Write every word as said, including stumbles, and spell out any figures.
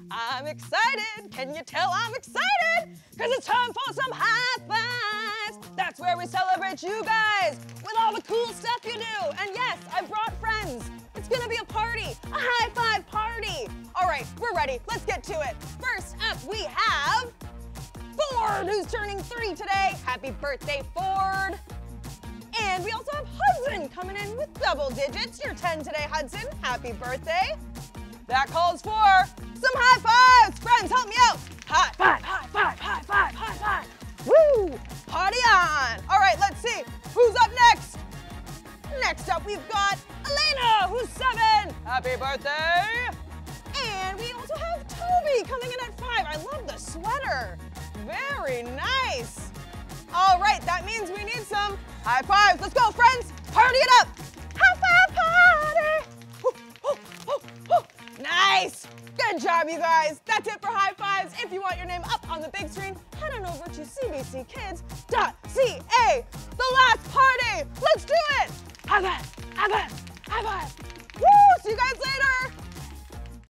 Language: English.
I'm excited. Can you tell I'm excited? Because it's time for some high fives. That's where we celebrate you guys with all the cool stuff you do. And yes, I brought friends. It's gonna be a party, a high five party. All right, we're ready. Let's get to it. First up, we have Ford, who's turning three today. Happy birthday, Ford. And we also have Hudson coming in with double digits. You're ten today, Hudson. Happy birthday. That calls for some high fives. Friends, help me out. High five, high five, high five, high five. Woo! Party on. All right, let's see. Who's up next? Next up, we've got Elena, who's seven. Happy birthday. And we also have Toby coming in at five. I love the sweater. Very nice. All right, that means we need some high fives. Let's go, friends. Party it up. High five party. Woo, woo, woo, woo. Nice. Good job, you guys. That's it for high fives. If you want your name up on the big screen, head on over to c b c kids dot c a. The last party. Let's do it. High five, high five, high five. Woo, see you guys later.